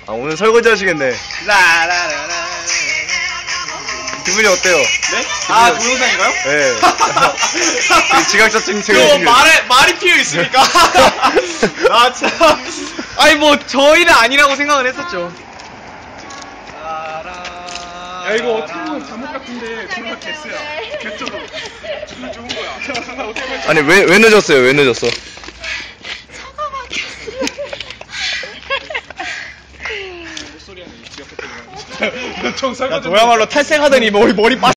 아, 오늘 설거지 하시겠네. 라라라라. 기분이 어때요? 네? 아, 동영상인가요? 네. 되게 지각자증 그거 생기시길. 말이 피어 있습니까? 아, 참. 아니 뭐 저희는 아니라고 생각을 했었죠. 야, 이거 어떻게 보면 잠옷 같은데 정말 개쓰야. 개쩌도. 정말 좋은 거야. 어떻게 보면 아니, 왜 늦었어요? 왜 늦었어? 야, 너야말로 탈색하더니 머리